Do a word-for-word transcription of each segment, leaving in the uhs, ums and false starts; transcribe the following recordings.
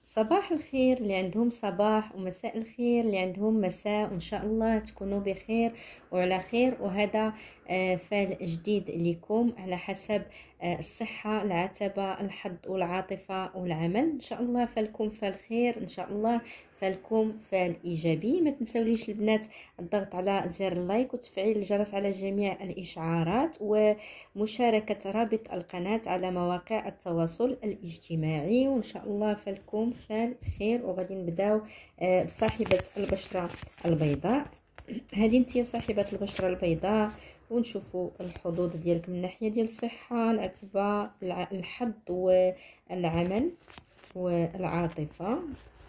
صباح الخير اللي عندهم صباح، ومساء الخير اللي عندهم مساء، وإن شاء الله تكونوا بخير وعلى خير. وهذا آه، فال جديد لكم على حسب آه، الصحة، العتبة، الحظ والعاطفة والعمل. إن شاء الله فالكم فالخير، إن شاء الله فالكم فالإيجابي. ما تنسوليش البنات الضغط على زر اللايك وتفعيل الجرس على جميع الإشعارات ومشاركة رابط القناة على مواقع التواصل الاجتماعي. وإن شاء الله فالكم فالخير. وغادي نبداو آه، بصاحبة البشرة البيضاء. هذه انت صاحبة البشرة البيضاء، ونشوفوا الحظوظ ديالك من ناحية ديال الصحة، العتبة، الحظ والعمل والعاطفة.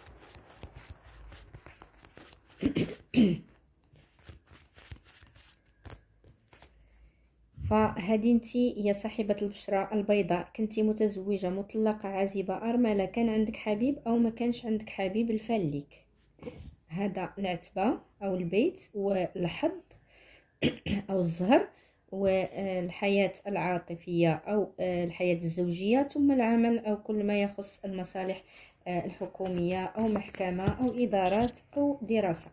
فهذه انتي يا صاحبة البشرة البيضاء، كنتي متزوجة، مطلقة، عازبة، أرملة، كان عندك حبيب أو ما كانش عندك حبيب، الفال ليك. هذا العتبة أو البيت والحظ أو الزهر والحياة العاطفية أو الحياة الزوجية، ثم العمل أو كل ما يخص المصالح الحكومية أو محكمة أو إدارات أو دراسة.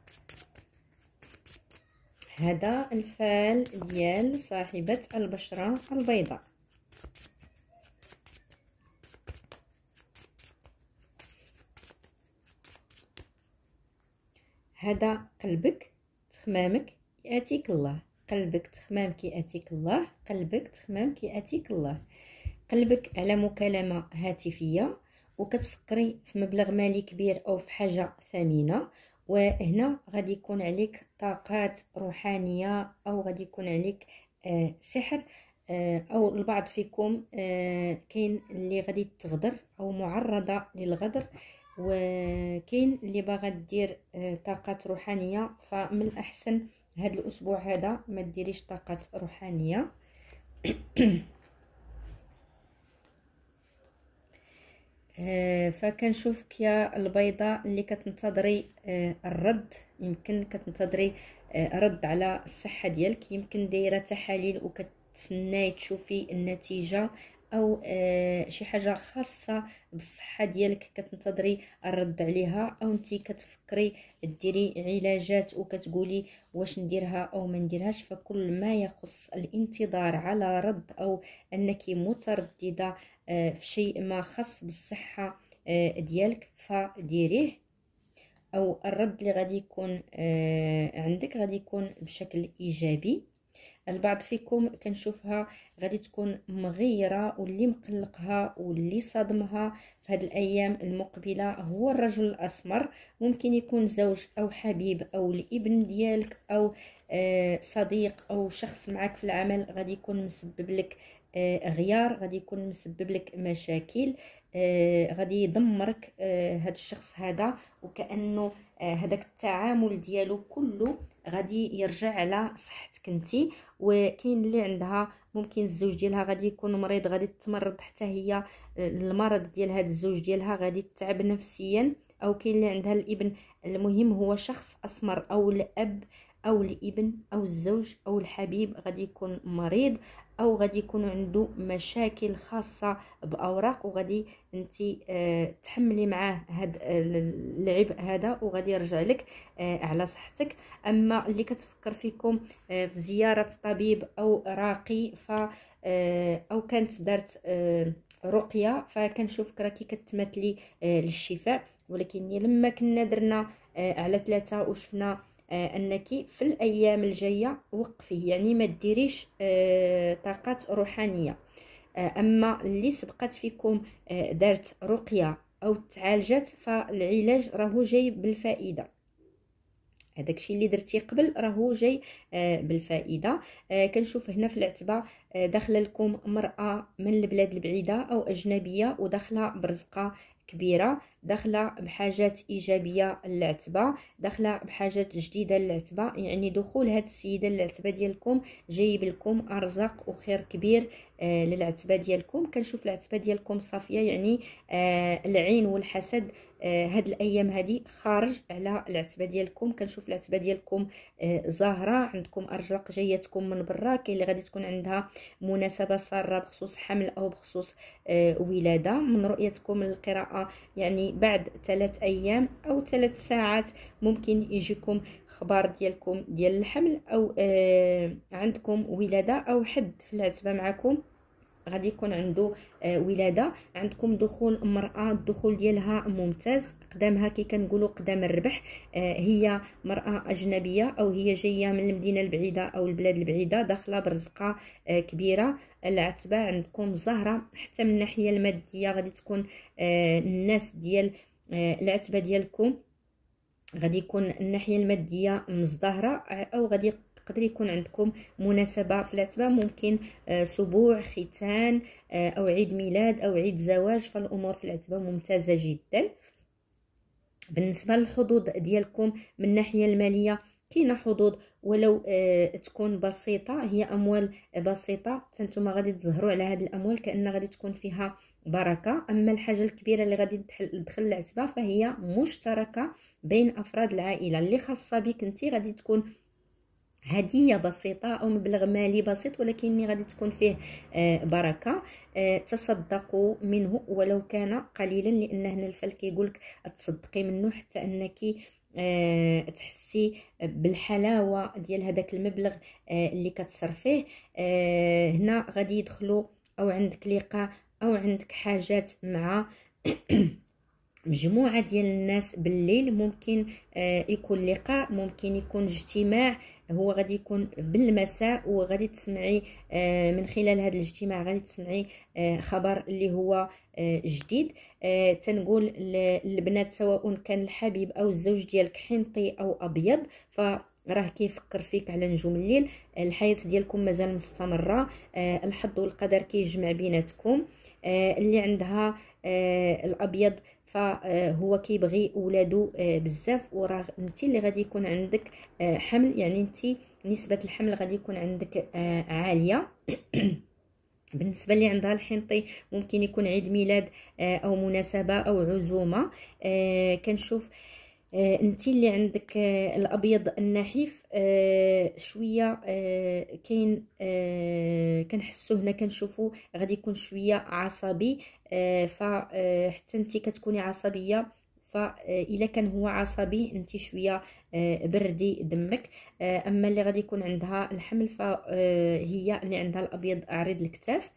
هذا الفال ديال صاحبة البشرة البيضاء. هذا قلبك تخمامك ياتيك الله، قلبك تخمامك ياتيك الله، قلبك تخمامك ياتيك الله. قلبك على مكالمة هاتفية وكتفكري في مبلغ مالي كبير أو في حاجة ثمينة، وهنا غادي يكون عليك طاقات روحانية أو غادي يكون عليك آه سحر، آه أو البعض فيكم آه كاين اللي غادي تغدر أو معرضة للغدر، وكاين اللي باغا دير آه طاقات روحانية. فمن الأحسن هذا الأسبوع هذا ما ديريش طاقات روحانية. آه فكنشوفك يا البيضاء اللي كتنتظري آه الرد، يمكن كتنتظري آه رد على الصحة ديالك، يمكن دايرة تحاليل وكتسناي تشوفي النتيجة، او آه شي حاجة خاصة بالصحة ديالك كتنتظري الرد عليها، او انتي كتفكري ديري علاجات وكتقولي واش نديرها او ما نديرهاش. فكل ما يخص الانتظار على رد او انك مترددة في شيء ما خاص بالصحة ديالك فديريه، او الرد اللي غادي يكون عندك غادي يكون بشكل ايجابي. البعض فيكم كنشوفها غادي تكون مغيرة، واللي مقلقها واللي صادمها في هذه الايام المقبله هو الرجل الاسمر. ممكن يكون زوج او حبيب او الابن ديالك او صديق او شخص معك في العمل، غادي يكون مسبب لك غيار، غادي يكون مسبب لك مشاكل، آه غادي يدمرك آه هذا الشخص هذا، وكأنه آه هذاك التعامل ديالو كله غادي يرجع على صحتك انتي. وكاين اللي عندها ممكن الزوج ديالها غادي يكون مريض، غادي تمرض حتى هي، المرض ديال هذا الزوج ديالها غادي تتعب نفسيا، او كاين اللي عندها الابن. المهم هو شخص اسمر او الاب او الابن او الزوج او الحبيب غادي يكون مريض، او غادي يكون عنده مشاكل خاصه باوراق، وغادي انت آه تحملي معاه هذا العبء هذا وغادي يرجع لك آه على صحتك. اما اللي كتفكر فيكم آه في زياره طبيب او راقي ف آه او كانت دارت آه رقيه، فكنشوفك راكي كتمثلي آه للشفاء. ولكن لما كنا درنا آه على ثلاثه وشفنا آه انك في الايام الجايه وقفي، يعني ما ديريش آه طاقات روحانيه. آه اما اللي سبقت فيكم آه دارت رقيه او تعالجت، فالعلاج راهو جاي بالفائده. هذاك الشيء اللي درتي قبل راهو جاي آه بالفائده. آه كنشوف هنا في العتبه آه داخله لكم مراه من البلاد البعيده او اجنبيه، وداخله برزقه كبيره، داخله بحاجات ايجابيه للعتبه، داخله بحاجات جديده للعتبه. يعني دخول هذه السيده للعتبه ديالكم جايب لكم ارزاق وخير كبير آه للعتبه ديالكم. كنشوف العتبه ديالكم صافيه، يعني آه العين والحسد آه هاد الايام هادي خارج على العتبه ديالكم. كنشوف العتبه ديالكم آه زاهره، عندكم ارزاق جايتكم من برا. كاين اللي غادي تكون عندها مناسبه ساره بخصوص حمل او بخصوص آه ولاده. من رؤيتكم القراءه يعني بعد ثلاث ايام او ثلاث ساعات ممكن يجيكم خبر ديالكم ديال الحمل، او آه عندكم ولاده، او حد في العتبه معكم غادي يكون عنده آه ولاده. عندكم دخول امراه، الدخول ديالها ممتاز، قدامها كي كنقولوا قدام الربح. آه هي مراه اجنبيه او هي جايه من المدينه البعيده او البلاد البعيده، داخله برزقه آه كبيره. العتبه عندكم زهره. حتى من الناحيه الماديه غادي تكون آه الناس ديال آه العتبه ديالكم غادي يكون الناحيه الماديه مزدهره، او غادي يقدر يكون عندكم مناسبه في العتبه، ممكن آه سبوع ختان آه او عيد ميلاد او عيد زواج. فالامور في العتبه ممتازه جدا. بالنسبه للحظوظ ديالكم من الناحيه الماليه كاينه حظوظ ولو آه تكون بسيطه، هي اموال بسيطه، فانتم غادي تزهروا على هذه الاموال كأن غادي تكون فيها بركه. اما الحاجه الكبيره اللي غادي تدخل العتبه فهي مشتركه بين افراد العائله، اللي خاصه بك انت. غادي تكون هديه بسيطه او مبلغ مالي بسيط، ولكن غادي تكون فيه آه بركه. آه تصدقوا منه ولو كان قليلا، لان هنا الفال كيقولك تصدقي منه حتى انك آه تحسي بالحلاوه ديال هذاك المبلغ آه اللي كتصرفيه. آه هنا غادي يدخلوا او عندك لقاء او عندك حاجات مع مجموعه ديال الناس بالليل. ممكن آه يكون لقاء، ممكن يكون اجتماع، هو غادي يكون بالمساء، وغادي تسمعي آه من خلال هذا الاجتماع غادي تسمعي آه خبر اللي هو آه جديد. آه تنقول للبنات سواء كان الحبيب او الزوج ديالك حنطي او ابيض، فراه كيفكر فيك على نجوم الليل. الحياه ديالكم مازال مستمره. آه الحظ والقدر كيجمع بيناتكم. آه اللي عندها آه الابيض فهو كيبغي ولادو بزاف، وراه انت اللي غادي يكون عندك حمل، يعني انت نسبه الحمل غادي يكون عندك عاليه. بالنسبه اللي عندها الحنطي ممكن يكون عيد ميلاد او مناسبه او عزومه. كنشوف آه انت اللي عندك آه الابيض النحيف آه شويه آه كاين آه كنحسو هنا كنشوفو غادي يكون شويه عصبي. آه فحتى انت كتكوني عصبيه، فإلا كان هو عصبي انت شويه آه بردي دمك. آه اما اللي غادي يكون عندها الحمل فهي اللي عندها الابيض عريض الكتاف.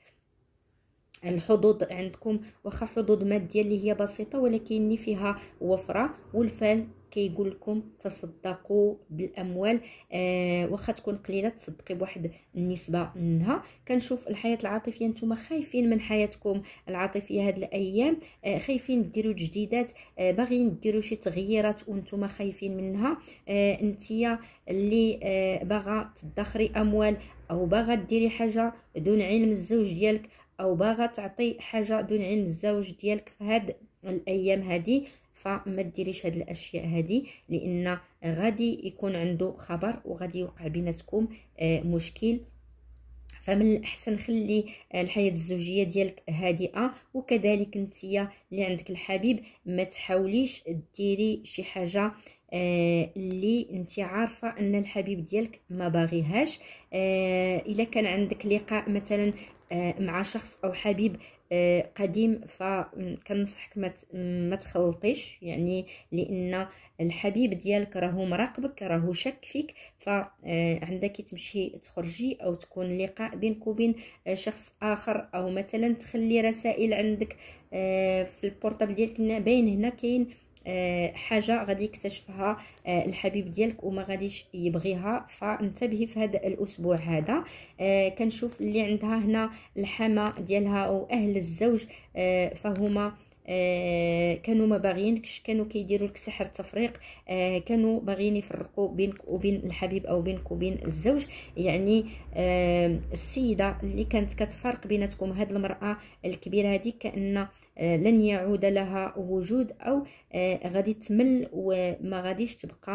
الحظوظ عندكم واخا حظوظ ماديه اللي هي بسيطه، ولكن فيها وفره، والفال كيقول لكم تصدقوا بالاموال. آه واخا تكون قليله تصدقي بواحد النسبه منها. كنشوف الحياه العاطفيه، نتوما خايفين من حياتكم العاطفيه هاد الايام. آه خايفين ديروا تجديدات، آه باغيين ديروا شي تغييرات وانتوما خايفين منها. آه انتيا اللي آه باغا تدخري اموال او باغا ديري حاجه دون علم الزوج ديالك، او باغا تعطي حاجه دون علم الزوج ديالك في هاد الايام هادي، فما ديريش هاد الاشياء هادي، لان غادي يكون عنده خبر وغادي يوقع بيناتكم آه مشكل. فمن الاحسن خلي الحياه الزوجيه ديالك هادئه. وكذلك نتيا اللي عندك الحبيب ما تحاوليش ديري شي حاجه آه اللي انت عارفه ان الحبيب ديالك ما باغيهاش. آه الا كان عندك لقاء مثلا آه مع شخص او حبيب آه قديم، فكنصحك ما ما تخلطيش، يعني لان الحبيب ديالك راهو مراقبك، راهو شك فيك، فعندك تمشي تخرجي او تكون لقاء بينك وبين شخص اخر، او مثلا تخلي رسائل عندك في البورطابل ديالك باين هنا كاين حاجه غادي يكتشفها الحبيب ديالك وما غاديش يبغيها، فانتبهي في هذا الاسبوع هذا. كنشوف اللي عندها هنا الحما ديالها او اهل الزوج فهما آه كانوا ما باغيينكش، كانوا كيديروا لك سحر تفريق، آه كانوا باغيين يفرقوا بينك وبين الحبيب او بينك وبين الزوج. يعني آه السيده اللي كانت كتفرق بيناتكم، هذه المراه الكبيره هذه كأن آه لن يعود لها وجود، او آه غادي تمل وما غاديش تبقى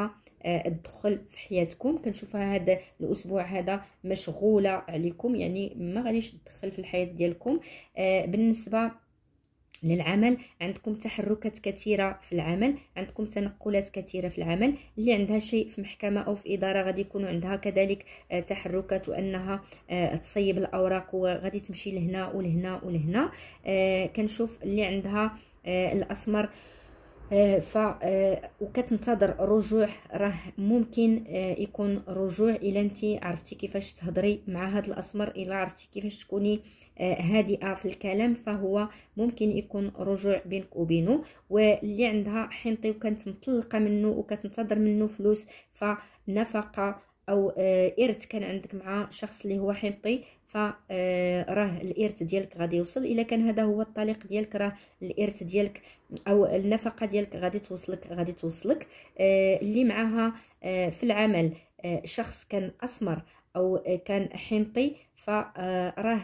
تدخل في حياتكم. كنشوفها هذا الاسبوع هذا مشغوله عليكم، يعني ما غاديش تدخل في الحياه ديالكم. بالنسبه للعمل عندكم تحركات كثيره في العمل، عندكم تنقلات كثيره في العمل. اللي عندها شيء في محكمه او في اداره غادي يكونوا عندها كذلك تحركات، وانها تصيب الاوراق وغادي تمشي لهنا ولهنا ولهنا. كنشوف اللي عندها الاسمر ف وكتنتظر رجوع، راه ممكن يكون رجوع الا انت عرفتي كيفاش تهضري مع هذا الاسمر، الا عرفتي كيفاش تكوني هادئه في الكلام، فهو ممكن يكون رجوع بينك وبينه. واللي عندها حنطي وكانت مطلقه منه وكتنتظر منه فلوس، فنفقه او ارث كان عندك مع شخص اللي هو حنطي، فراه الارث ديالك غادي يوصل. الا كان هذا هو الطليق ديالك، راه الارث ديالك او النفقه ديالك غادي توصلك غادي توصلك. اللي معها في العمل شخص كان اسمر او كان حنطي، فراه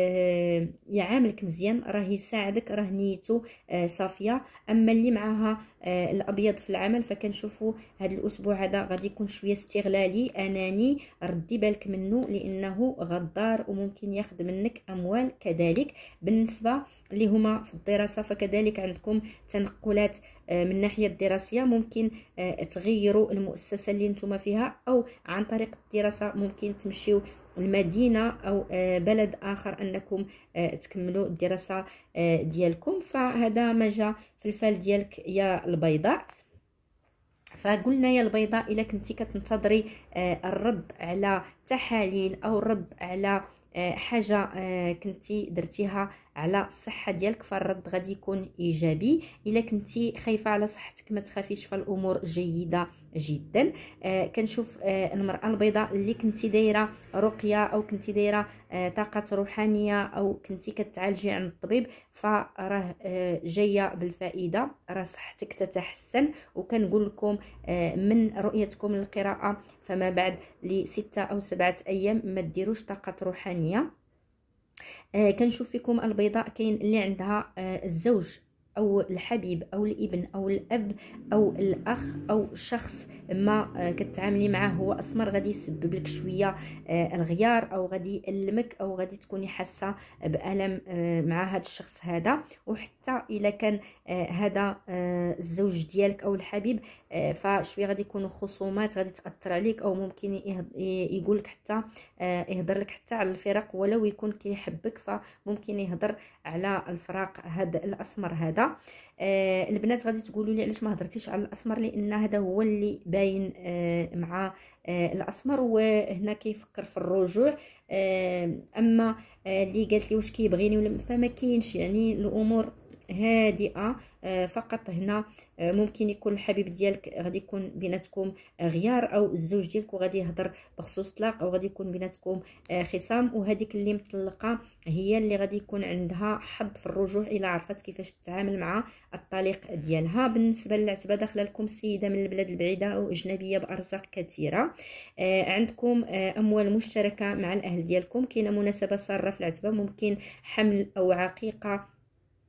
يعاملك مزيان، راه يساعدك، راه نيته صافيه. اما اللي معها الابيض في العمل فكنشوفوا هذا الاسبوع هذا غادي يكون شويه استغلالي اناني، ردي بالك منه لانه غدار وممكن ياخذ منك اموال كذلك. بالنسبه اللي هما في الدراسه فكذلك عندكم تنقلات من الناحيه الدراسيه، ممكن تغيروا المؤسسه اللي نتوما فيها، او عن طريق الدراسه ممكن تمشيو المدينه او بلد اخر انكم تكملوا الدراسه ديالكم. فهذا ما جا في الفال ديالك يا البيضاء. فقلنا يا البيضاء الا كنتي كتنتظري الرد على تحاليل او الرد على حاجه كنتي درتيها على الصحه ديالك، فالرد غادي يكون ايجابي. الا كنتي خايفه على صحتك ما تخافيش، فالامور جيده جدا. آه كنشوف آه المراه البيضاء اللي كنتي دايره رقيه او كنتي دايره آه طاقه روحانيه او كنتي كتعالجي عند الطبيب، فراه آه جايه بالفائده، راه صحتك تتحسن. وكنقول لكم آه من رؤيتكم للقراءه فما بعد لستة او سبعة ايام ما ديروش طاقه روحانيه. آه كنشوف فيكم البيضاء كاين اللي عندها آه الزوج او الحبيب او الابن او الاب او الاخ او شخص ما كتعاملي معاه هو اسمر، غادي يسبب لك شويه الغيار او غادي يألمك او غادي تكوني حاسه بالم مع هذا الشخص هذا. وحتى الا كان هذا الزوج ديالك او الحبيب فشويه غادي يكونوا خصومات غادي تاثر عليك، او ممكن يقول لك حتى يهضر لك حتى على الفراق ولو يكون كيحبك، فممكن يهضر على الفراق هذا الاسمر هذا. آه البنات غادي تقولوا لي علاش ما هضرتيش على الاسمر، لان هذا هو اللي باين آه مع آه الاسمر، وهنا كيفكر في الرجوع. آه اما آه اللي قالت لي واش كيبغيني ولا فما كاينش، يعني الامور هادئه. آه فقط هنا آه ممكن يكون الحبيب ديالك غادي يكون بيناتكم غيار، او الزوج ديالك وغادي يهضر بخصوص طلاق، او غادي يكون بيناتكم آه خصام. وهذيك اللي مطلقه هي اللي غادي يكون عندها حظ في الرجوع الى عرفت كيفاش تتعامل مع الطليق ديالها. بالنسبه للعتبه داخله لكم سيده من البلاد البعيده او اجنبيه بارزاق كثيره. آه عندكم آه اموال مشتركه مع الاهل ديالكم، كاينه مناسبه ساره في العتبه، ممكن حمل او عقيقه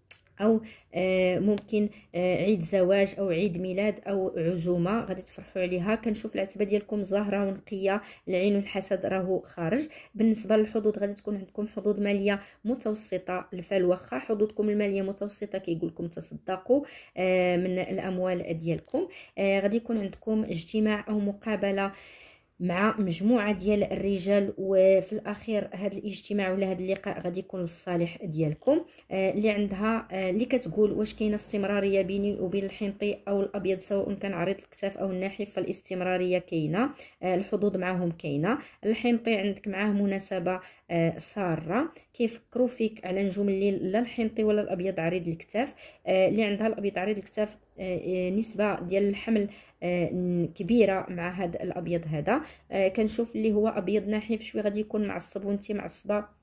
او آه ممكن آه عيد زواج او عيد ميلاد او عزومه غادي تفرحوا عليها. كنشوف العتبه ديالكم زاهره ونقيه، العين والحسد راهو خارج. بالنسبه للحظوظ غادي تكون عندكم حظوظ ماليه متوسطه، الفال واخا حظوظكم الماليه متوسطه كيقول لكم تصدقوا آه من الاموال ديالكم. آه غادي يكون عندكم اجتماع او مقابله مع مجموعه ديال الرجال، وفي الاخير هذا الاجتماع ولا هذا اللقاء غادي يكون للصالح ديالكم. آه اللي عندها آه اللي كتقول واش كاينه استمراريه بيني وبين الحنطي او الابيض سواء كان عريض الكتاف او الناحف، فالاستمراريه كاينه، آه الحظوظ معهم كاينه. الحنطي عندك معاه مناسبه آه ساره، كيفكروا فيك على نجوم الليل، لا الحنطي ولا الابيض عريض الكتاف. آه اللي عندها الابيض عريض الكتاف آه نسبه ديال الحمل آه كبيره مع هذا الابيض هذا. آه كنشوف اللي هو ابيض ناحف شويه غادي يكون معصب وانت معصبه، ف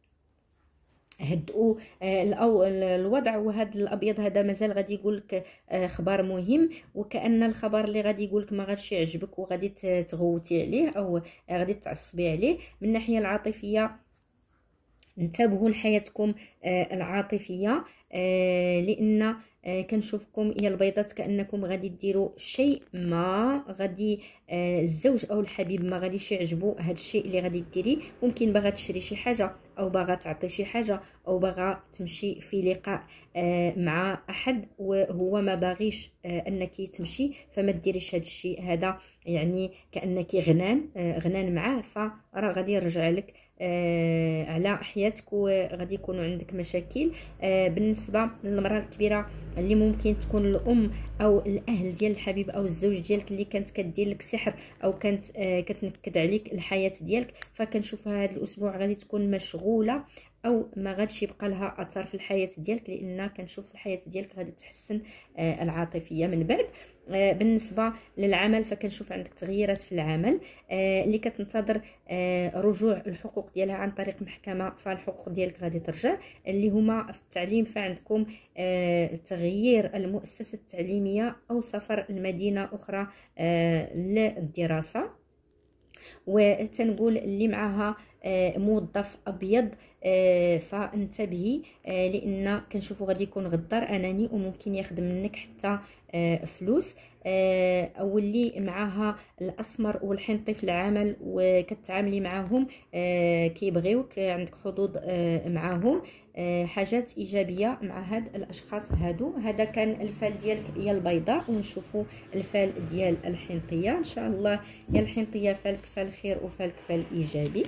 هدؤوا آه الوضع. وهذا الابيض هذا مازال غادي يقول لك آه خبر مهم، وكأن الخبر اللي غادي يقول لك ما غاديش يعجبك وغادي تغوتي عليه او آه غادي تعصبي عليه. من الناحيه العاطفيه انتبهوا لحياتكم آه العاطفيه، آه لان آه كنشوفكم يا البيضات كانكم غادي ديروا شيء ما غادي آه الزوج او الحبيب ما غاديش يعجبو هذا الشيء اللي غادي ديريه. ممكن باغا تشري شي حاجه او باغا تعطي شي حاجه او باغا تمشي في لقاء آه مع احد وهو ما باغيش آه انك تمشي، فما ديريش هذا الشيء هذا، يعني كانك غنان آه غنان معاه، فراه غادي يرجع لك آه على حياتك وغادي يكونوا عندك مشاكل. آه بالنسبه للمراه الكبيره اللي ممكن تكون الام او الاهل ديال الحبيب او الزوج ديالك اللي كانت كدير لك سحر او كانت آه كتنكد عليك الحياه ديالك، فكنشوفها هذا الاسبوع غادي تكون مشغوله او ما غاديش يبقى لها اثر في الحياه ديالك، لان كنشوف الحياه ديالك غادي تحسن آه العاطفيه من بعد. آه بالنسبه للعمل فكنشوف عندك تغييرات في العمل آه اللي كتنتظر آه رجوع الحقوق ديالها عن طريق محكمه، فالحقوق ديالك غادي ترجع. اللي هما في التعليم فعندكم آه تغيير المؤسسه التعليميه او سفر لمدينه اخرى آه للدراسه. وتنقول اللي معها آه موظف ابيض آه فانتبهي آه لان كنشوفوا غادي يكون غدار اناني وممكن ياخذ منك حتى آه فلوس. آه او اللي معها الاسمر والحنطي في العمل وكتعاملي معاهم آه كيبغيوك، عندك حظوظ آه معاهم آه حاجات ايجابيه مع هاد الاشخاص هادو. هذا كان الفال ديال يا البيضاء، ونشوفوا الفال ديال الحنطيه ان شاء الله. يا الحنطيه فالك فال خير وفالك فال ايجابي.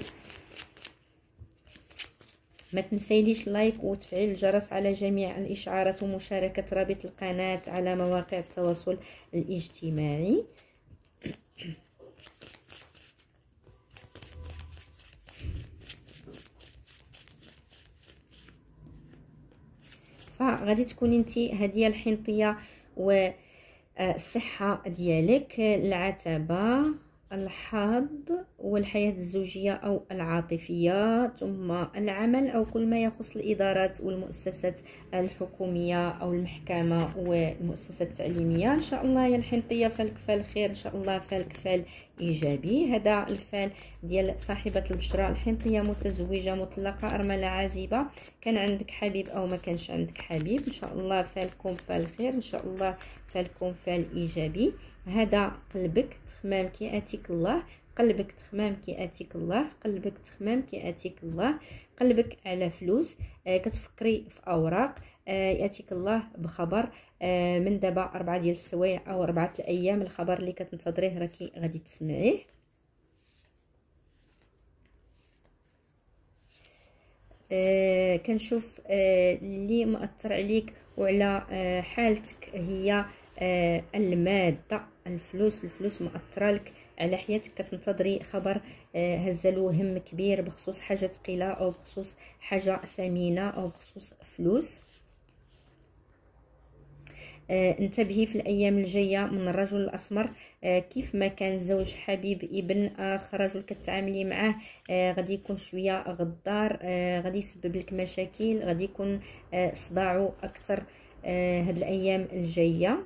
ما تنسيليش لايك وتفعيل الجرس على جميع الاشعارات ومشاركه رابط القناه على مواقع التواصل الاجتماعي. فغادي تكوني انتي هذه الحنطيه والصحه ديالك، العتبه، الحظ والحياة الزوجية أو العاطفية، ثم العمل أو كل ما يخص الإدارات والمؤسسات الحكومية أو المحكمة والمؤسسات التعليمية. إن شاء الله يا الحنطية فالك فال خير، إن شاء الله فالك فال إيجابي. هذا الفال ديال صاحبة البشرة الحنطية، متزوجة مطلقة أرملة عازبة، كان عندك حبيب أو ما كانش عندك حبيب، إن شاء الله فالكم فال خير، إن شاء الله فالكم فال إيجابي. هذا قلبك تخمام كي اتيك الله، قلبك تخمام كي اتيك الله، قلبك تخمام كي اتيك الله. قلبك على فلوس آه كتفكري في اوراق آه ياتيك الله بخبر آه من دابا اربعه ديال السوايع او اربعه الايام. الخبر اللي كتنتظريه راكي غادي تسمعيه. آه كنشوف آه اللي مأثر عليك وعلى آه حالتك هي آه الماده، الفلوس. الفلوس مأثره لك على حياتك، كتنتظري خبر آه هزلو هم كبير بخصوص حاجه ثقيله او بخصوص حاجه ثمينه او بخصوص فلوس. آه انتبهي في الايام الجايه من الرجل الاسمر، آه كيف ما كان زوج حبيب ابن اخ رجل كتعاملي معاه آه غادي يكون شويه غدار، آه غادي يسبب لك مشاكل، غادي يكون آه صداعو اكثر آه هاد الايام الجايه.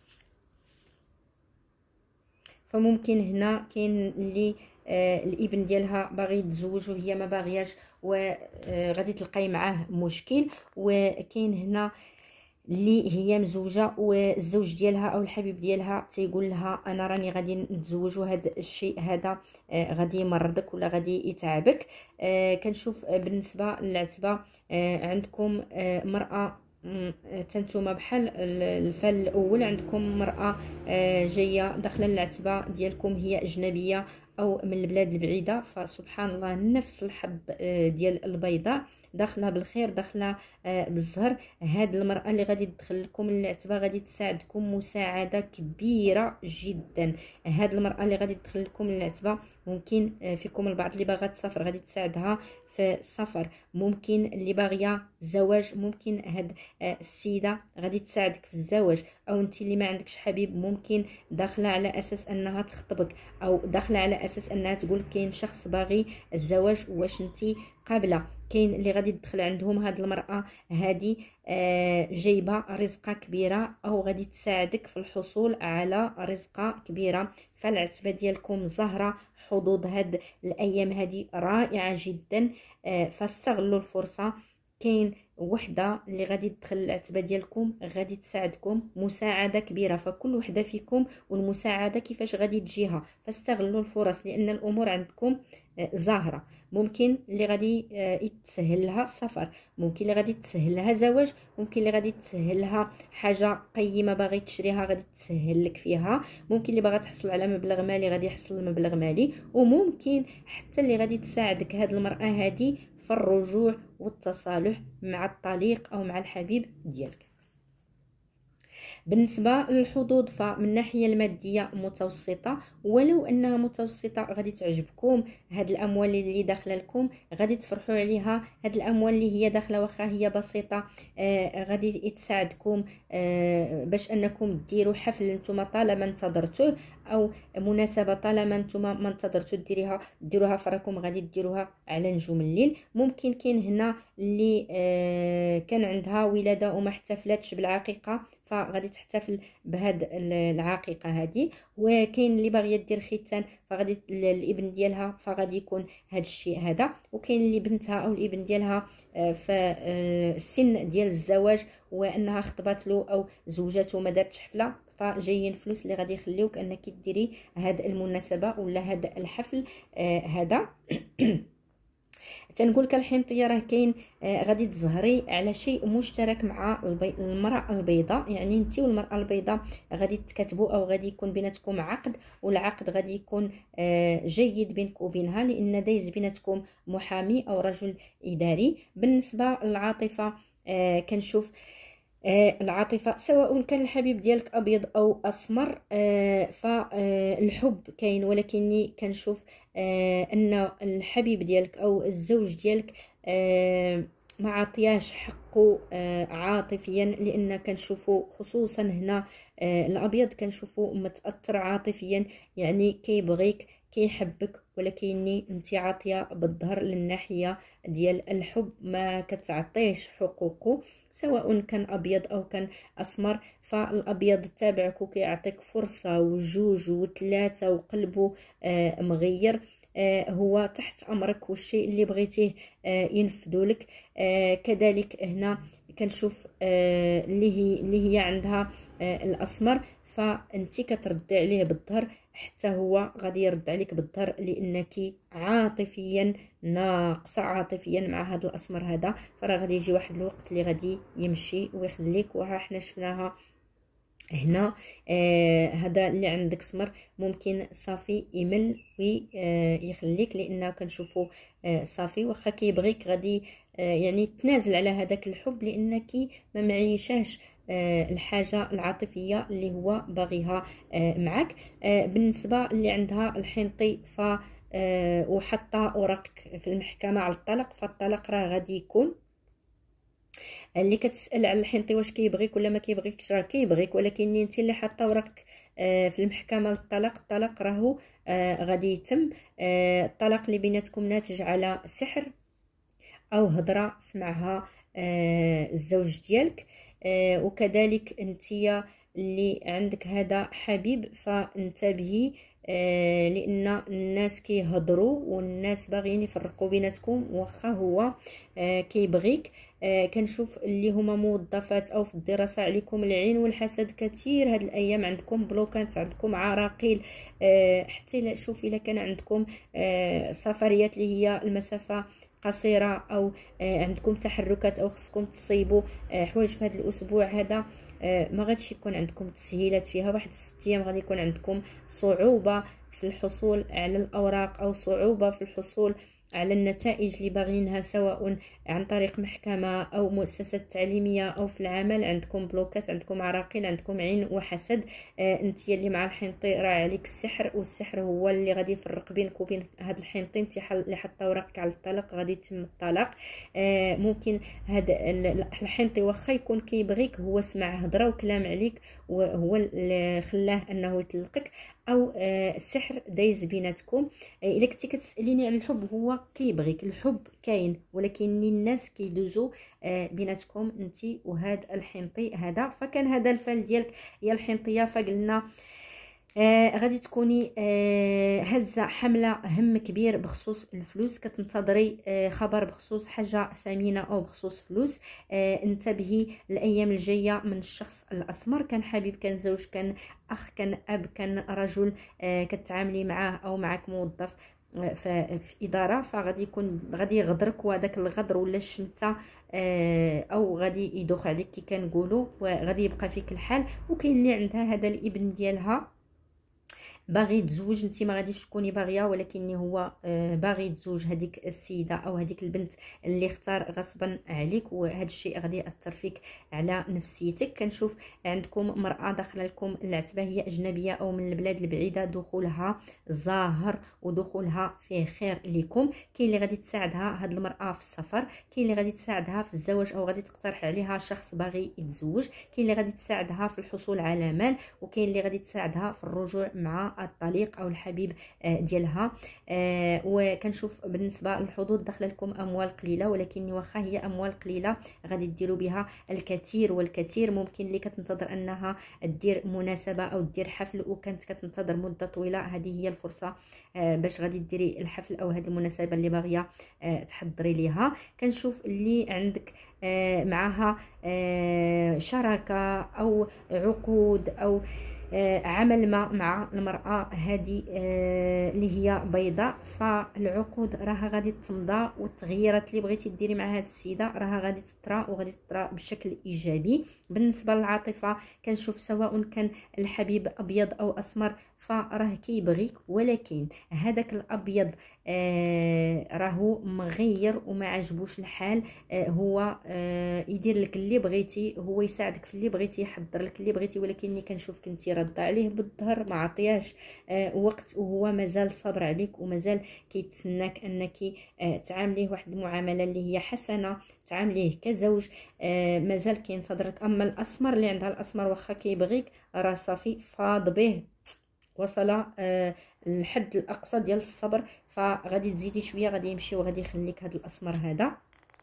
فممكن هنا كاين اللي آه الابن ديالها باغي يتزوج وهي ما باغياش وغادي تلقاي معاه مشكل، وكاين هنا اللي هي مزوجه والزوج ديالها او الحبيب ديالها تيقول لها انا راني غادي نتزوج وهذا الشيء هذا آه غادي يمرضك ولا غادي يتعبك. آه كنشوف بالنسبه للعتبه آه عندكم آه مرأة تنتوما بحال الفال الاول، عندكم مرأة جايه داخله العتبه ديالكم هي اجنبيه او من البلاد البعيده، فسبحان الله نفس الحظ ديال البيضاء، داخله بالخير، داخله بالزهر. هاد المراه اللي غادي تدخل لكم العتبه غادي تساعدكم مساعده كبيره جدا. هاد المراه اللي غادي تدخل لكم العتبه ممكن فيكم البعض اللي باغا تسافر غادي تساعدها في السفر، ممكن اللي باغيه زواج ممكن هاد السيده غادي تساعدك في الزواج، او انت اللي ما عندكش حبيب ممكن داخله على اساس انها تخطبك او داخله على اساس انها تقول كاين شخص باغي الزواج واش انت قابله. كاين اللي غادي تدخل عندهم هاد المراه هادي آه جايبه رزقه كبيره او غادي تساعدك في الحصول على رزقه كبيره. فالعتبه ديالكم زهره، حظوظ هاد الايام هادي رائعه جدا آه فاستغلوا الفرصه. كاين وحده اللي غادي تدخل العتبه ديالكم، غادي تساعدكم مساعده كبيره. فكل وحده فيكم والمساعده كيفاش غادي تجيها، فاستغلوا الفرص لان الامور عندكم زاهره. ممكن اللي غادي يتسهل لها السفر، ممكن اللي غادي تسهل لها زواج، ممكن اللي غادي تسهل لها حاجه قيمه باغي تشريها غادي تسهل لك فيها، ممكن اللي باغا تحصل على مبلغ مالي غادي يحصل المبلغ مالي، وممكن حتى اللي غادي تساعدك هاد المراه هادي في الرجوع والتصالح مع الطليق او مع الحبيب ديالك. بالنسبه للحظوظ فمن الناحيه الماديه متوسطه، ولو انها متوسطه غادي تعجبكم. هاد الاموال اللي داخله لكم غادي تفرحوا عليها. هاد الاموال اللي هي داخله واخا هي بسيطه آه غادي تساعدكم آه باش انكم ديروا حفل نتوما طالما انتظرتوه، او مناسبه طالما نتوما ما انتظرتوا ديريها ديروها فراكم غادي ديروها على نجوم الليل. ممكن كاين هنا اللي آه كان عندها ولاده وما احتفلتش بالعقيقه فغادي تحتفل بهاد العقيقه هذه، وكاين اللي باغيه دير ختان فغادي الابن ديالها فغادي يكون هاد الشيء هذا، وكاين اللي بنتها او الابن ديالها في السن ديال الزواج وانها خطبات له او زوجته ما دارتش حفله، فجايين فلوس اللي غادي يخليوك انك ديري هاد المناسبه ولا هاد الحفل هذا. تنقول لك الحنطيه راه كاين آه غادي تزهري على شيء مشترك مع البي... المراه البيضاء، يعني انت والمراه البيضاء غادي تكتبوا او غادي يكون بيناتكم عقد، والعقد غادي يكون آه جيد بينك وبينها لان دايز بيناتكم محامي او رجل اداري. بالنسبه للعاطفه آه كنشوف آه العاطفه سواء كان الحبيب ديالك ابيض او اسمر آه فالحب كاين، ولكني كنشوف آه ان الحبيب ديالك او الزوج ديالك آه ما عطياش حقه آه عاطفيا، لان كنشوفوا خصوصا هنا آه الابيض كنشوفوا متاثر عاطفيا، يعني كيبغيك كيحبك ولكني انت عاطيه بالظهر للناحيه ديال الحب ما كتعطيش حقوقه، سواء كان ابيض او كان اسمر. فالابيض تابعك وكيعطيك فرصه وجوج وثلاثه وقلبه آه مغير آه هو تحت امرك والشيء اللي بغيتيه آه ينفذوا لك. آه كذلك هنا كنشوف آه اللي هي اللي هي عندها آه الاسمر فانت كتردي عليه بالظهر حتى هو غادي يرد عليك بالظهر لانك عاطفيا ناقصه عاطفيا مع هذا الاسمر هذا. فراه غادي يجي واحد الوقت اللي غادي يمشي ويخليك، وها حنا شفناها هنا آه هذا اللي عندك سمر ممكن صافي يمل ويخليك، لان كنشوفوا آه صافي واخا كيبغيك غادي آه يعني تنازل على هذاك الحب لانك ما معيشاش آه الحاجه العاطفيه اللي هو باغيها آه معك. آه بالنسبه اللي عندها الحنطي ف آه وحتى اوراقك في المحكمه على الطلاق، فالطلاق راه غادي يكون اللي كتسال على الحنطي واش كيبغيك ولا ما كيبغيكش، راه كيبغيك ولكن انت اللي حاطه ورقك في المحكمه للطلاق. الطلاق راهو غادي يتم. الطلاق اللي بيناتكم ناتج على سحر او هضره سمعها الزوج ديالك. وكذلك انتيا اللي عندك هذا حبيب فانتبهي آه لان الناس كيهضروا والناس باغيين يفرقوا بيناتكم واخا هو آه كيبغيك. آه كنشوف اللي هما موظفات او في الدراسه عليكم العين والحسد كثير هاد الايام، عندكم بلوكات عندكم عراقيل آه حتى شوف الا كان عندكم آه سفريات اللي هي المسافه قصيره او آه عندكم تحركات او خصكم تصيبوا آه حوايج في هذا الاسبوع هذا ما غاديش يكون عندكم تسهيلات فيها. واحد ست ايام غادي يكون عندكم صعوبه في الحصول على الاوراق او صعوبه في الحصول على النتائج اللي باغيينها، سواء عن طريق محكمه او مؤسسات تعليميه او في العمل. عندكم بلوكات عندكم عراقيل عندكم عين وحسد. آه انت اللي مع الحنطي راه عليك السحر، والسحر هو اللي غادي يفرق بينك وبين هاد الحنطي. انت اللي حاطه اوراقك على الطلاق غادي يتم الطلاق. آه ممكن هاد الحنطي واخا يكون كيبغيك هو سمع هضره وكلام عليك وهو اللي خلاه انه يطلقك، او آه السحر دايز بيناتكم. آه الا كنتي كتساليني على الحب هو كيبغيك، الحب كاين ولكن الناس كيدوزوا آه بيناتكم انت وهذا الحنطي هذا. فكان هذا الفال ديالك يا الحنطيه، فقلنا آه غادي تكوني آه هزه حمله هم كبير بخصوص الفلوس، كتنتظري آه خبر بخصوص حاجه ثمينه او بخصوص فلوس. آه انتبهي الايام الجايه من الشخص الاسمر، كان حبيب، كان زوج، كان اخ، كان اب، كان رجل آه كتعاملي معاه او معك موظف آه، ف- في اداره، فغادي يكون غادي يغدرك، وهذاك الغدر ولا الشمته آه، او غادي يدوخ عليك كي كنقولوا، وغادي يبقى فيك الحال. وكاين اللي عندها هذا الابن ديالها باغي يتزوج، انت ما غاديش تكوني باغيه، ولكن هو آه، باغي يتزوج هذيك السيده او هذيك البنت اللي اختار غصبا عليك، وهذا الشيء غادي ياثر فيك على نفسيتك. كنشوف عندكم مراه داخله لكم العتبه، هي اجنبيه او من البلاد البعيده، دخولها ظاهر ودخولها فيه خير لكم. كاين اللي غادي تساعدها هاد المراه في السفر، كاين اللي غادي تساعدها في الزواج او غادي تقترح عليها شخص باغي يتزوج، كاين اللي غادي تساعدها في الحصول على مال، وكاين اللي غادي تساعدها في الرجوع مع الطليق او الحبيب آه، ديالها. آه، وكنشوف بالنسبه للحظوظ داخله لكم اموال قليله، ولكن واخا هي اموال قليله غادي ديروا بها الكثير والكثير. ممكن اللي كتنتظر انها دير مناسبه او دير حفل وكانت كتنتظر مده طويله، هذه هي الفرصه آه، باش غادي ديري الحفل او هذه المناسبه اللي باغيه آه، تحضري ليها. كنشوف اللي عندك آه، معها آه، شراكه او عقود او آه، عمل ما مع المرأة هذه آه، اللي هي بيضاء، فالعقود راها غادي تمضى، والتغييرات اللي بغيتي ديري مع هذه السيدة راها غادي تطرا وغادي تطرا بشكل إيجابي. بالنسبة للعاطفة كنشوف سواء كان الحبيب أبيض أو أسمر فراه كيبغيك، ولكن هذاك الأبيض آه راهو مغير وما عجبوش الحال. آه هو آه يدير لك اللي بغيتي، هو يساعدك في اللي بغيتي، يحضر لك اللي بغيتي، ولكن كنشوف كنتي رده عليه بالظهر، ما عطياش آه وقت، وهو مازال صابر عليك ومازال كيتسناك انك آه تعامليه واحد المعامله اللي هي حسنه، تعامليه كزوج. آه مازال كينتظرك. اما الاسمر اللي عندها الاسمر واخا كيبغيك راه صافي فاض به، وصل آه الحد الاقصى ديال الصبر، فغادي تزيدي شويه غادي يمشي وغادي يخليك هذا الاسمر هذا.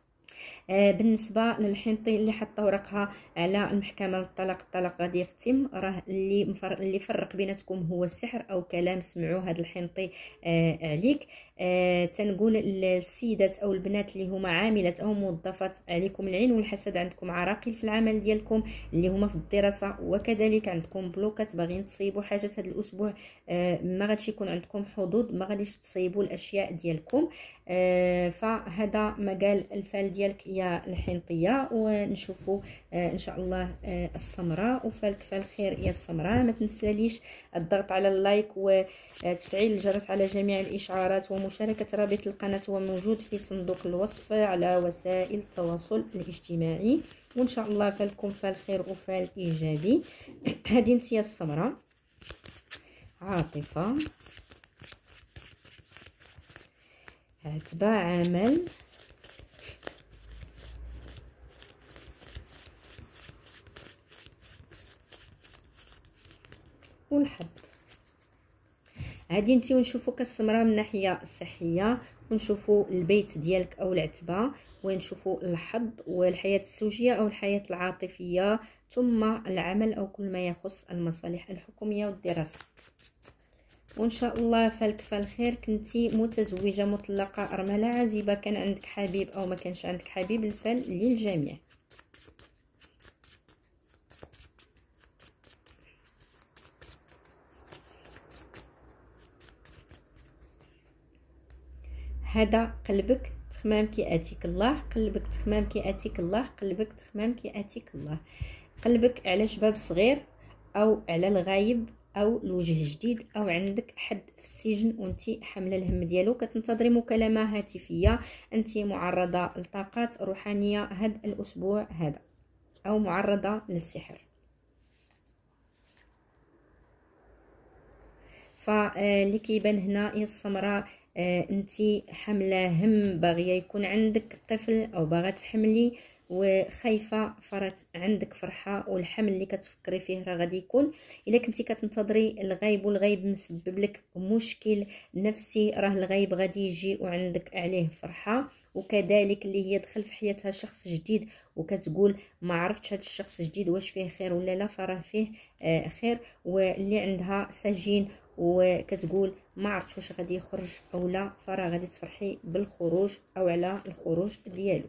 آه بالنسبه للحنطي اللي حط ورقها على المحكمه للطلاق، الطلاق غادي يختم، راه اللي مفر... اللي فرق بيناتكم هو السحر او كلام سمعوه هذا الحنطي آه عليك. آه تنقول السيدات او البنات اللي هما عاملات او موظفات، عليكم العين والحسد، عندكم عراقيل في العمل ديالكم اللي هما في الدراسه، وكذلك عندكم بلوكات باغيين تصيبوا حاجات هذا الاسبوع. آه ما غاديش يكون عندكم حظوظ، ما غاديش تصيبوا الاشياء ديالكم. آه فهذا مجال الفال ديالك يا الحنطيه. ونشوفوا آه ان شاء الله آه السمراء، وفالك فالخير يا السمراء. ما تنساليش الضغط على اللايك وتفعيل الجرس على جميع الاشعارات، ومشاركه رابط القناه هو موجود في صندوق الوصف على وسائل التواصل الاجتماعي. وان شاء الله فالكم فالخير وفال ايجابي. هذه انت يا السمراء، عاطفه، عتبة، عمل، والحظ. هادي نتي ونشوفوا كالسمره من الناحيه الصحيه، ونشوفوا البيت ديالك او العتبه، ونشوفوا الحظ والحياه الزوجيه او الحياه العاطفيه، ثم العمل او كل ما يخص المصالح الحكوميه والدراسه. وان شاء الله فالك فالخير. كنتي متزوجه، مطلقه، ارمله، عازبه، كان عندك حبيب او ما كانش عندك حبيب، الفال للجميع. هذا قلبك تخمام كي اتيك الله، قلبك تخمام كي اتيك الله، قلبك تخمام كي اتيك الله. قلبك على شباب صغير او على الغايب او الوجه جديد، او عندك حد في السجن وانتي حامله الهم ديالو، كتنتظري مكالمه هاتفيه، انتي معرضه لطاقات روحانيه هذا الاسبوع هذا، او معرضه للسحر. فاللي كيبان هنا يا السمراء آه انتي حامله هم، باغيه يكون عندك طفل او باغا تحملي وخايفه، فرات عندك فرحه، والحمل اللي كتفكري فيه راه غادي يكون. الا كنتي كتنتظري الغيب والغيب مسبب لك مشكل نفسي، راه الغيب غادي يجي وعندك عليه فرحه، وكذلك اللي هي دخل في حياتها شخص جديد وكتقول ما عرفتش هذا الشخص الجديد واش فيه خير ولا لا، فراه فيه آه خير. واللي عندها سجين وكتقول ما عرفتش واش غادي يخرج او لا، فراه غادي تفرحي بالخروج او على الخروج ديالو.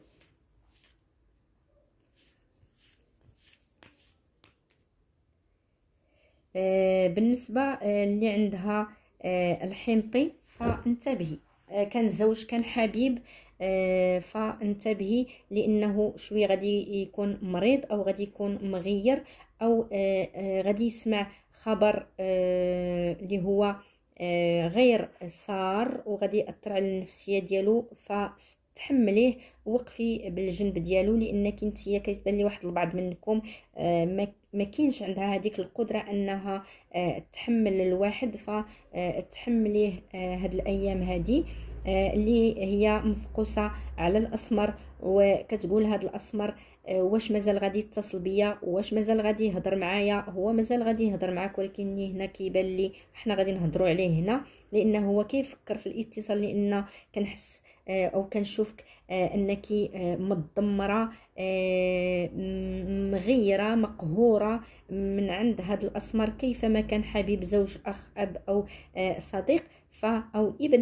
آه بالنسبه آه اللي عندها آه الحنطي فانتبهي. آه كان الزوج كان حبيب، آه فانتبهي لانه شويه غادي يكون مريض او غادي يكون مغير، او آه آه غادي يسمع خبر آه اللي هو آه غير سار وغادي ياثر على النفسيه ديالو، فتحمليه وقفي بالجنب ديالو، لانك نتيا كيتبان لي واحد البعض منكم آه ما ما كاينش عندها هذيك القدره انها آه تحمل الواحد، فتحمليه آه هاد الايام هادي آه اللي هي مفقوسه على الاسمر، وكتقول هاد الاسمر آه واش مازال غادي يتصل بيا، واش مازال غادي يهضر معايا. هو مازال غادي يهضر معاك، ولكن هنا كيبان لي حنا غادي نهضروا عليه هنا، لانه هو كيفكر في الاتصال، لان كنحس آه او كنشوفك آه انك آه مدمره آه مغيره مقهوره من عند هذا الاسمر، كيفما كان حبيب زوج اخ اب او آه صديق ف او ابن،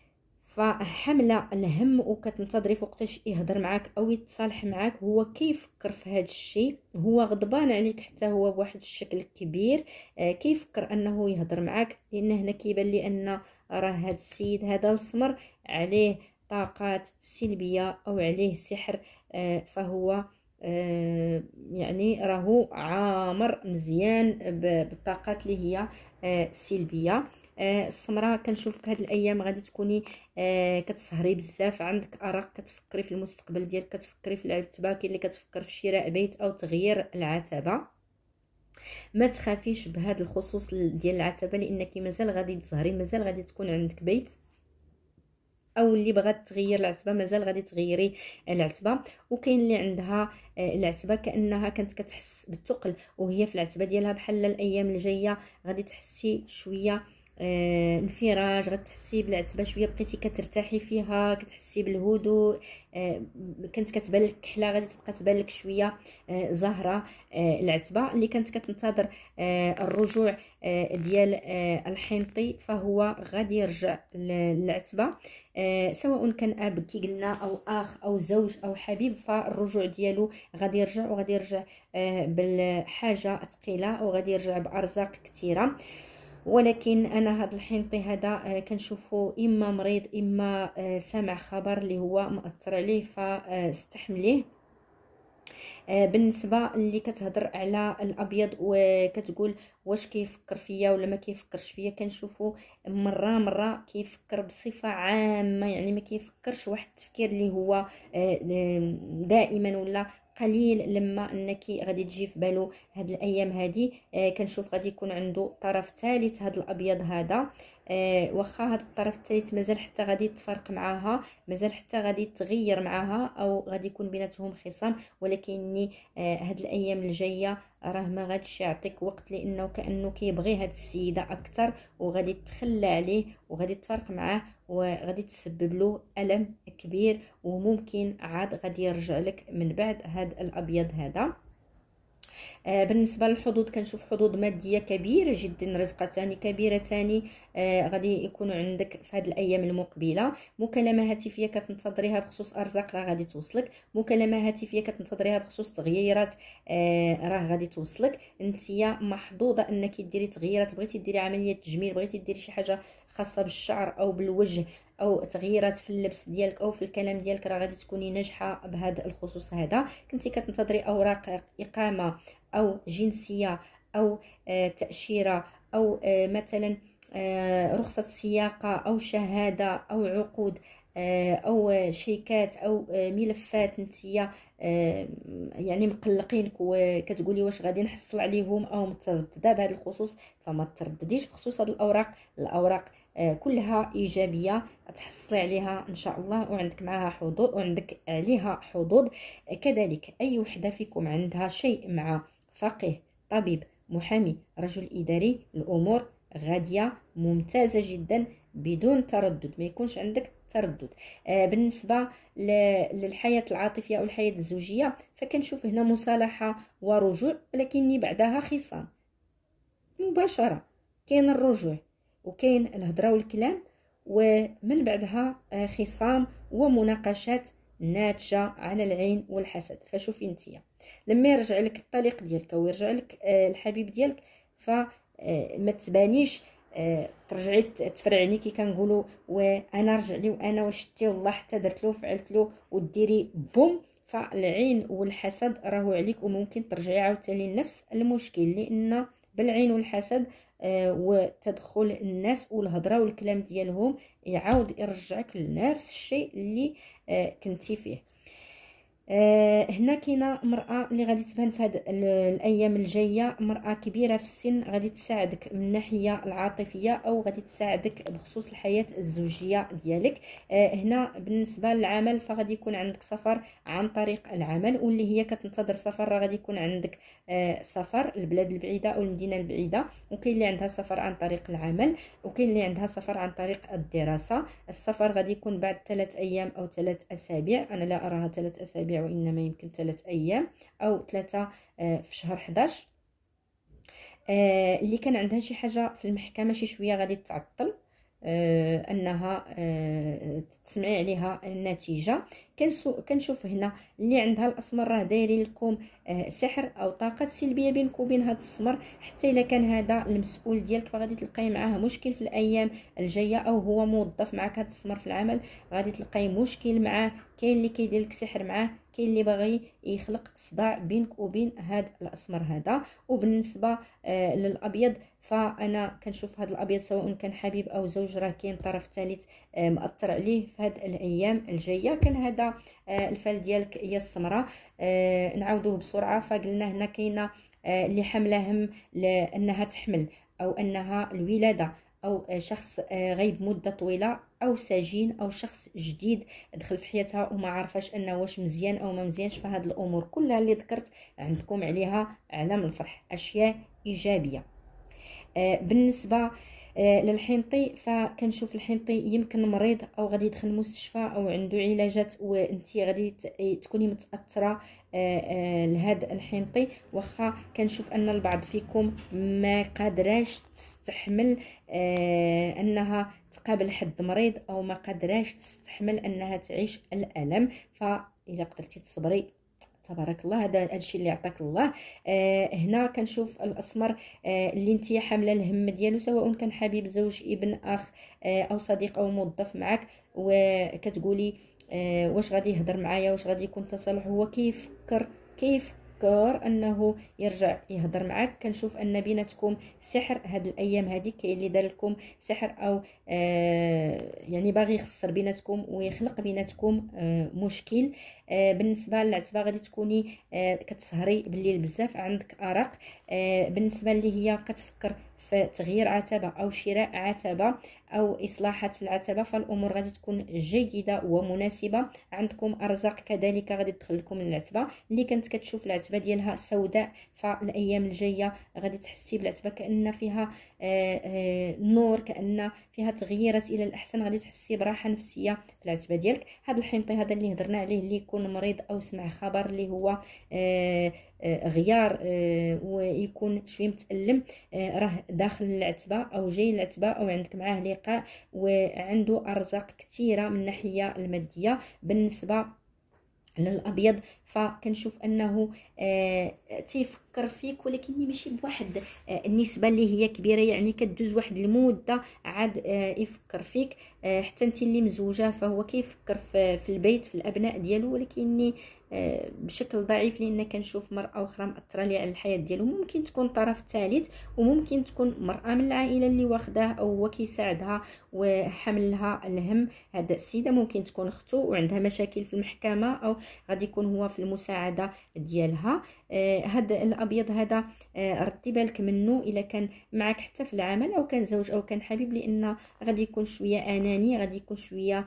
فحمله الهم وكتنتظري فوقتاش يهضر معاك او يتصالح معاك. هو كيفكر في هذا الشيء، هو غضبان عليك حتى هو بواحد الشكل كبير، آه كيفكر انه يهضر معاك، لان هنا كيبان لي ان راه هذا السيد هذا السمر عليه طاقات سلبيه او عليه سحر، آه فهو آه يعني راهو عامر مزيان بالطاقات اللي هي آه سلبيه. آه السمراء كنشوفك هاد الايام غادي تكوني آه كتسهري بزاف، عندك ارق، كتفكري في المستقبل ديالك، كتفكري في العتبه، كاين اللي كتفكر في شراء بيت او تغيير العتبه. ما تخافيش بهذا الخصوص ديال العتبه، لانك مازال غادي تزهري، مازال غادي تكون عندك بيت، او اللي بغات تغير العتبه مازال غادي تغيري العتبه. وكاين اللي عندها العتبه كانها كانت كتحس بالثقل وهي في العتبه ديالها، بحال الايام الجايه غادي تحسي شويه آه انفراج، غتحسي بالعتبه شويه بقيتي كترتاحي فيها، كتحسي بالهدوء، آه كانت كتبان لك كحله غادي تبقى تبان لك شويه آه زهره. آه العتبه اللي كانت كتنتظر آه الرجوع آه ديال آه الحنطي فهو غادي يرجع للعتبه، آه سواء كان اب كي قلنا او اخ او زوج او حبيب، فالرجوع ديالو غادي يرجع، وغادي يرجع آه بالحاجه ثقيله، او غادي يرجع بارزاق كثيره. ولكن انا هذا الحنطي هذا آه كنشوفه اما مريض اما آه سامع خبر اللي هو مأثر عليه، فاستحمليه. آه بالنسبه اللي كتهضر على الابيض وكتقول واش كيفكر فيا ولا ما كيفكرش فيا، كنشوفو مره مره كيفكر بصفه عامه، يعني ما كيفكرش واحد التفكير اللي هو آه دائما ولا قليل، لما انك غادي تجي في بالو هاد الايام هادي. آه كنشوف غادي يكون عنده طرف ثالث هاد الابيض هذا، آه واخا هاد الطرف الثالث مازال حتى غادي يتفرق معاها، مازال حتى غادي تغير معاها، او غادي يكون بيناتهم خصام، ولكن آه هاد الايام الجايه راه ما غاديش يعطيك وقت، لانه كانه كيبغي هاد السيده اكثر، وغادي تخلى عليه وغادي تفرق معاه وغادي تسبب له الم كبير، وممكن عاد غادي يرجع لك من بعد هاد الابيض هذا. آه بالنسبه للحظوظ كنشوف حظوظ ماديه كبيره جدا، رزقتان كبيرتان آه غادي يكونوا عندك في هذه الايام المقبله. مكالمه هاتفيه كتنتظريها بخصوص ارزاق راه غادي توصلك، مكالمه هاتفيه كتنتظريها بخصوص تغييرات آه راه غادي توصلك. انتيا محظوظه انك ديري تغييرات، بغيتي ديري عمليه تجميل، بغيتي ديري شي حاجه خاصه بالشعر او بالوجه، او تغييرات في اللبس ديالك او في الكلام ديالك، راه غادي تكوني ناجحه بهذا الخصوص هذا. كنتي كتنتظري اوراق اقامه او جنسيه او آه تاشيره او آه مثلا آه رخصه سياقه او شهاده او عقود آه او شيكات او آه ملفات، نتيا آه يعني مقلقينك وكتقولي واش غادي نحصل عليهم او متردده بهذا الخصوص، فما تردديش بخصوص هذه الاوراق. الاوراق آه كلها ايجابيه، تحصلي عليها ان شاء الله، وعندك معها حظوظ وعندك عليها حظوظ. آه كذلك اي وحده فيكم عندها شيء مع فقيه، طبيب، محامي، رجل اداري، الامور غاديه ممتازه جدا بدون تردد، ما يكونش عندك التردد. آه بالنسبه للحياه العاطفيه او الحياه الزوجيه فكنشوف هنا مصالحه ورجوع، ولكن بعدها خصام مباشره. كاين الرجوع وكاين الهضره والكلام، ومن بعدها خصام ومناقشات ناتجه عن العين والحسد. فشوفي انتيا لما يرجع لك الطليق ديالك او يرجع لك الحبيب ديالك فما تبانيش ترجعي تفرعني كي كنقولوا وانا رجع لي وانا وشتي والله حتى درت له فعلت له وديري بوم. فالعين والحسد راهو عليك، وممكن ترجعي عاوتاني لنفس المشكل، لان بالعين والحسد آه وتدخل الناس والهضره والكلام ديالهم يعاود يرجعك لنفس الشيء اللي آه كنتي فيه. آه هنا كاينه مرأة اللي غادي تبان في هاد الايام الجايه، مرأة كبيره في السن غادي تساعدك من الناحيه العاطفيه او غادي تساعدك بخصوص الحياه الزوجيه ديالك. آه هنا بالنسبه للعمل فغادي يكون عندك سفر عن طريق العمل، واللي هي كتنتظر سفر راه غادي يكون عندك آه سفر البلاد البعيده او المدينه البعيده، وكاين اللي عندها سفر عن طريق العمل، وكاين اللي عندها سفر عن طريق الدراسه. السفر غادي يكون بعد ثلاث ايام او ثلاث اسابيع، انا لا اراها ثلاث اسابيع وإنما يمكن ثلاث أيام أو ثلاثة في شهر حداش. اللي كان عندها شي حاجة في المحكمة شي شوية غادي تعطل انها تسمعي عليها النتيجه. كنشوف هنا اللي عندها الاسمر راه دايرين لكم سحر او طاقات سلبيه بينك وبين هذا السمر، حتى الا كان هذا المسؤول ديالك فغادي تلقاي معاه مشكل في الايام الجايه، او هو موظف معك هذا السمر في العمل غادي تلقاي مشكل معاه. كاين اللي كيدير لك سحر معاه، كاين اللي باغي يخلق صداع بينك وبين هذا الاسمر هذا. وبالنسبه للابيض فانا كنشوف هذا الابيض سواء كان حبيب او زوج راه كاين طرف ثالث مأثر عليه في هذه الايام الجايه. كان هذا الفال ديالك هي السمراء. نعاودوه بسرعه. فقلنا هنا كاينه اللي حامله هم لانها تحمل او انها الولاده، او شخص غايب مده طويله، او سجين، او شخص جديد دخل في حياتها وما عارفاش انه واش مزيان او ما مزيانش. فهاد الامور كلها اللي ذكرت عندكم عليها علامه الفرح، اشياء ايجابيه. بالنسبه للحنطي فكنشوف الحنطي يمكن مريض او غادي يدخل المستشفى او عنده علاجات وانتي غادي تكوني متاثره لهذا الحنطي. واخا كنشوف ان البعض فيكم ما قادراش تستحمل انها تقابل حد مريض، او ما قادراش تستحمل انها تعيش الالم. فاذا قدرتي تصبري تبارك الله، هذا الشيء اللي عطاك الله. آه هنا كنشوف الاسمر آه اللي انت حامله الهم ديالو، سواء كان حبيب، زوج، ابن، اخ آه او صديق او موظف معك، وكتقولي آه واش غادي يهضر معايا، واش غادي يكون تصالح. هو كيفكر كيف انه يرجع يهضر معك. كنشوف ان بيناتكم سحر هاد الايام هذه، كاين اللي دار لكم سحر او آه يعني باغي يخسر بيناتكم ويخلق بيناتكم آه مشكل. آه بالنسبه للعتبه غادي تكوني آه كتسهري بالليل بزاف، عندك ارق. آه بالنسبه اللي هي كتفكر في تغيير عتبه او شراء عتبه او اصلاحات في العتبه، فالامور غادي تكون جيده ومناسبه. عندكم ارزاق كذلك غادي تدخل لكم العتبه. اللي كانت كتشوف العتبه ديالها سوداء فالايام الجايه غادي تحسي بالعتبه كأن فيها آآ آآ نور، كأن فيها تغييرات الى الاحسن، غادي تحسي براحه نفسيه في العتبه ديالك. هذا الحنطي هذا اللي هضرنا عليه اللي يكون مريض او سمع خبر اللي هو آآ آآ غيار آآ ويكون شويه متألم، راه داخل العتبه او جاي العتبه او عندك معاه لقاء وعنده ارزاق كثيره من الناحيه الماديه. بالنسبه للابيض فكنشوف انه آه تيفكر فيك، ولكن ماشي بواحد آه النسبه اللي هي كبيره، يعني كدوز واحد المده عاد آه يفكر فيك. آه حتى انت اللي مزوجه فهو كيفكر في, في البيت في الابناء ديالو، ولكن آه بشكل ضعيف، لان كنشوف مرأة اخرى مأثره لي على الحياه ديالو. ممكن تكون طرف ثالث، وممكن تكون مرأة من العائله اللي واخداه او هو كيساعدها وحملها الهم. هذا السيده ممكن تكون اخته وعندها مشاكل في المحكمه، او غادي يكون هو في المساعده ديالها. هذا الابيض هذا ردي بالك منه الا كان معك حتى في العمل او كان زوج او كان حبيب، لان غادي يكون شويه اناني، غادي يكون شويه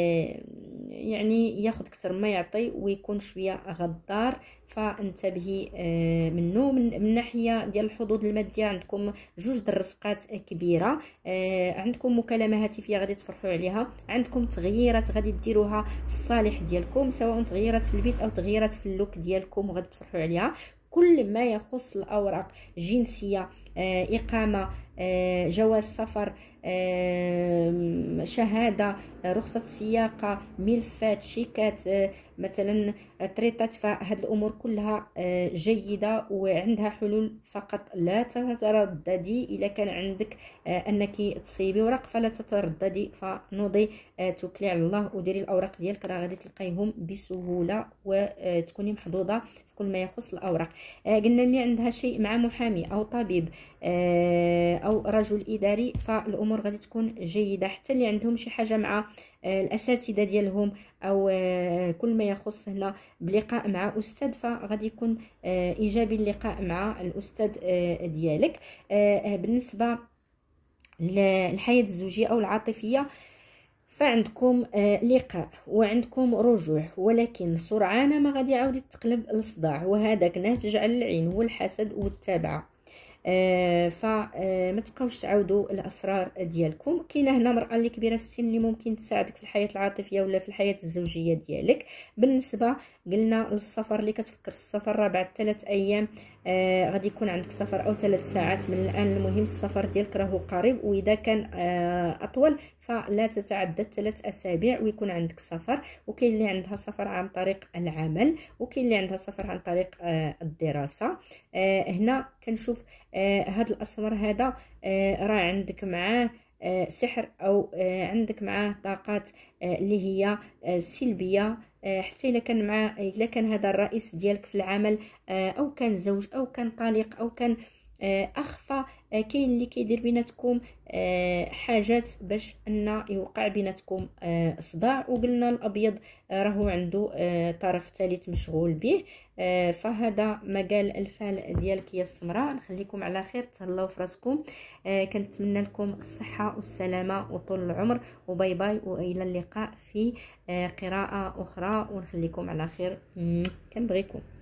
يعني ياخذ اكثر ما يعطي ويكون شويه غدار. فانتبهي منه. من ناحيه ديال الحظوظ الماديه عندكم جوج د الرزقات كبيره، عندكم مكالمه هاتفيه غادي تفرحوا عليها، عندكم تغييرات غادي ديروها في الصالح ديالكم، سواء تغييرات في البيت او تغييرات في اللوك ديالكم وغادي تفرحوا عليها. كل ما يخص الاوراق جنسيه، اقامه، جواز سفر، شهاده، رخصه سياقه، ملفات، شيكات، مثلا تريطات، فهاد الامور كلها جيده وعندها حلول. فقط لا تترددي اذا كان عندك انك تصيبي ورق فلا تترددي، فنوضي توكلي على الله وديري الاوراق ديالك، راه غادي تلقايهم بسهوله وتكوني محظوظه في كل ما يخص الاوراق. قلنا اللي عندها شيء مع محامي او طبيب او رجل اداري فالامور غادي تكون جيده. حتى اللي عندهم شي حاجه مع الاساتذه ديالهم او كل ما يخص هنا بلقاء مع استاذ، فغادي يكون ايجابي اللقاء مع الاستاذ ديالك. بالنسبه للحياه الزوجيه او العاطفيه فعندكم لقاء وعندكم رجوع، ولكن سرعان ما غادي يعاود تقلب الصداع، وهذاك ناتج على العين والحسد والتبعه. آه فما آه تبقاوش تعاودوا الاسرار ديالكم. كاينه هنا مرأة اللي كبيره في السن اللي ممكن تساعدك في الحياه العاطفيه ولا في الحياه الزوجيه ديالك. بالنسبه قلنا للسفر، اللي كتفكر في السفر راه بعد ثلاث ايام آه غادي يكون عندك سفر او ثلاث ساعات من الان. المهم السفر ديالك راهو قريب، واذا كان آه اطول فلا تتعدى ثلاث اسابيع ويكون عندك سفر. وكاين اللي عندها سفر عن طريق العمل، وكاين اللي عندها سفر عن طريق آه الدراسه. آه هنا كنشوف آه هاد الاسمر هذا آه راه عندك معاه آه سحر، او آه عندك معاه طاقات آه اللي هي آه سلبيه. آه حتى الا كان مع الا كان هذا الرئيس ديالك في العمل آه او كان زوج او كان طليق او كان آه اخفى، آه كاين اللي كيدير بيناتكم آه حاجات باش ان يوقع بيناتكم آه صداع. وقلنا الابيض آه راهو عنده آه طرف ثالث مشغول به. آه فهذا مجال الفال ديالك يا السمراء. نخليكم على خير، تهلاو في راسكم. آه كنتمنى لكم الصحه والسلامه وطول العمر، وباي باي والى اللقاء في آه قراءه اخرى، ونخليكم على خير. كنبغيكم.